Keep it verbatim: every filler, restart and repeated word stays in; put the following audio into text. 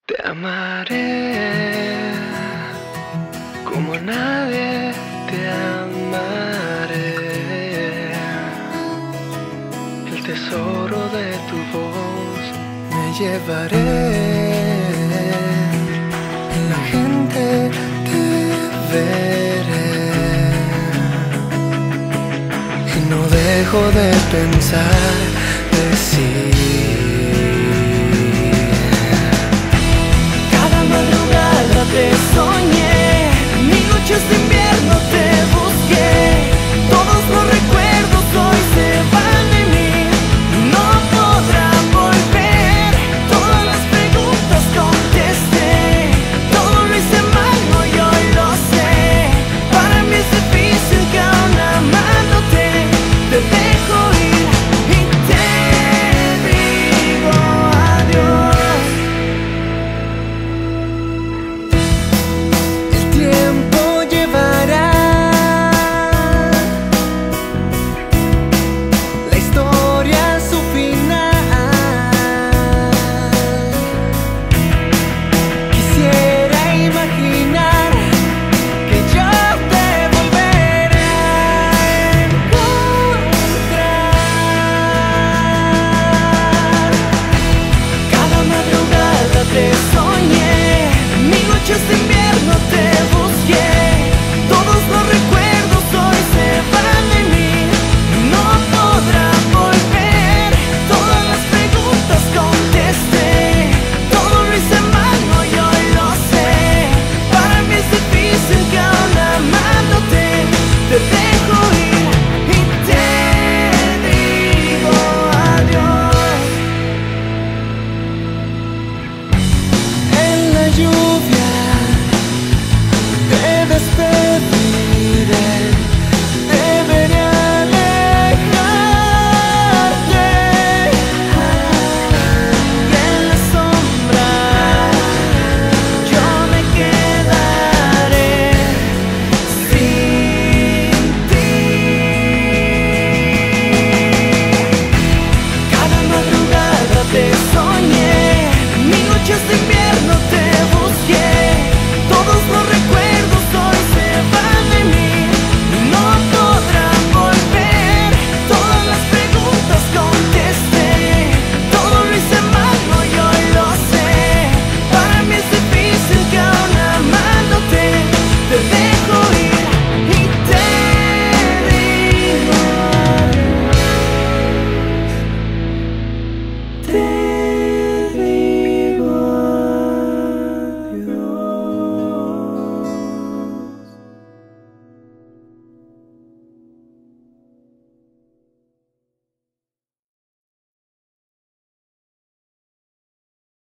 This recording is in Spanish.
Te amaré como nadie te amaré. El tesoro de tu voz me llevaré. En la gente te veré. Y no dejo de pensar, decir. Te soñé, mil noches de invierno te busqué. Todos los recuerdos hoy se van de mí, no podrán volver. Todas las preguntas contesté, todo lo hice mal, no, yo lo sé. Para mí es difícil que aún amándote te dejo ir y te digo adiós. Te soñé, mil noches de invierno te busqué. Todos los recuerdos hoy se van de mí, no podrán volver. Todas las preguntas contesté, todo lo hice mal, no, yo lo sé. Para mí es difícil que aún amándote te dejo ir y te digo adiós. Lluvia te despedí.